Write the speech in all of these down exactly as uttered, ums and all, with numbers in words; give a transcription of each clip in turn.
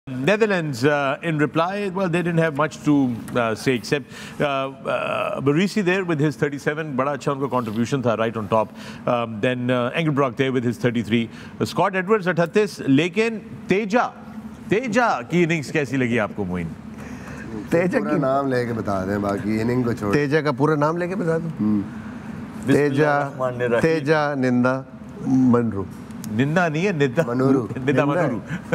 Netherlands, uh, in reply, well, they didn't have much to uh, say except uh, uh, Barisi there with his thirty-seven, बड़ा अच्छा उनका contribution था right on top. Um, then uh, Engelbrock there with his thirty-three. Uh, Scott Edwards अठतीस, लेकिन तेजा, तेजा की innings कैसी लगी आपको मोइन? तेजा की नाम लेके बता दें, बाकी इनिंग को छोड़। तेजा का पूरा नाम लेके बता दूं? तेजा, तेजा निंदा मनरू। निंदा नहीं है, निंदा मनूरू, निंदा मनूरू।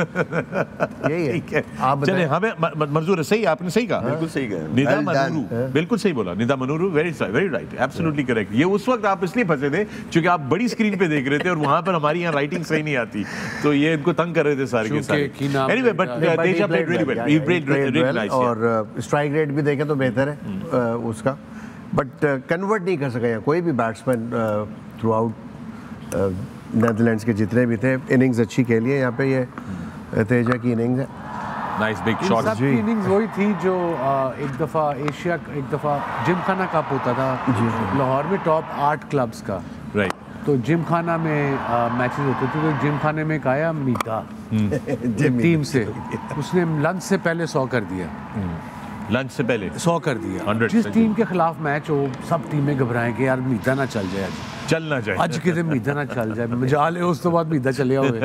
यही है। आप चले, हमें मंजूर है, सही आपने सही कहा, बिल्कुल सही कहा। निंदा मनूरू, बिल्कुल सही बोला, निंदा मनूरू, very very right, absolutely correct. ये उस वक्त आप इसलिए फंसे थे क्योंकि आप बड़ी स्क्रीन पे देख रहे थे और वहां पर हमारी यहाँ राइटिंग सही नहीं आती, तो ये इनको तंग कर रहे थे सारे के सारे। Anyway, but Teja played really well, he played really nice, और स्ट्राइक रेट भी देखें तो बेहतर है उसका, बट कन्वर्ट नहीं कर सका कोई भी बैट्समैन थ्रू आउट नेदरलैंड्स के जितने भी थे। इनिंग्स अच्छी खेली है यहाँ पे, ये तेजा की इनिंग्स है। Nice big shot. सबकी इनिंग्स वही थी जो एक दफ़ा एशिया, एक दफ़ा जिमखाना कप होता था लाहौर में, टॉप आठ क्लब्स का, राइट। तो जिमखाना में मैचेस होते थे, तो जिमखाने में एक आया मीता टीम से, उसने लंच से पहले सौ कर दिया, लंच से पहले सौ कर दिया। जिस टीम के खिलाफ मैच हो, सब टीमें घबराएं कि यार मीता ना चल जाए, चलना चाहिए आज के दिन मीदा ना चल जाए, मजा ले उस तो बाद मीदा चले हुए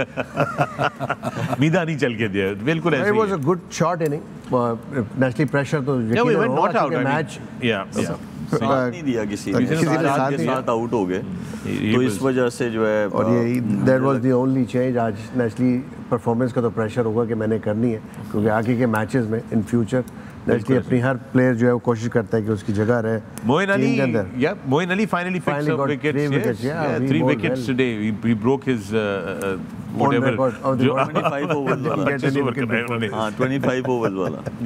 मीदा नहीं चल के दिया, बिल्कुल ऐसे ही। It was a good shot inning, nationally pressure तो yeah, we went not out, match साथ नहीं दिया किसी ने, किसी ने साथ के साथ आउट हो गए, तो इस वजह से जो है, और ये that was the only change। आज नेशनली परफॉर्मेंस का तो प्रेशर होगा कि मैंने करनी है, क्योंकि आगे के मैचेस में इन फ्यूचर नेशनली अपनी हर प्लेयर जो है वो कोशिश करता है कि उसकी जगह रहे। Moin Ali, yeah, Moeen Ali finally picked some wickets. Three wickets, yeah, three wickets today. He, he broke his uh, whatever. twenty-five overs वाला, हाँ twenty-five overs वाला।